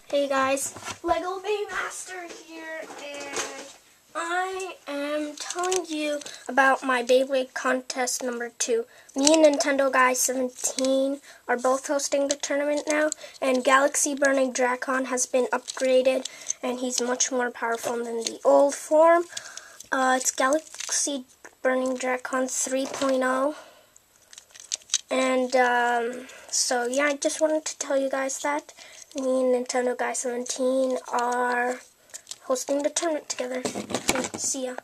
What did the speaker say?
Hey guys, Lego Master here, and I am telling you about my Beyblade contest number 2. Me and Nintendo Guy 17 are both hosting the tournament now, and Galaxy Burning Dracon has been upgraded, and he's much more powerful than the old form. It's Galaxy Burning Dracon 3.0. And so yeah, I just wanted to tell you guys that me and Nintendo Guy 17 are hosting the tournament together. Okay, see ya.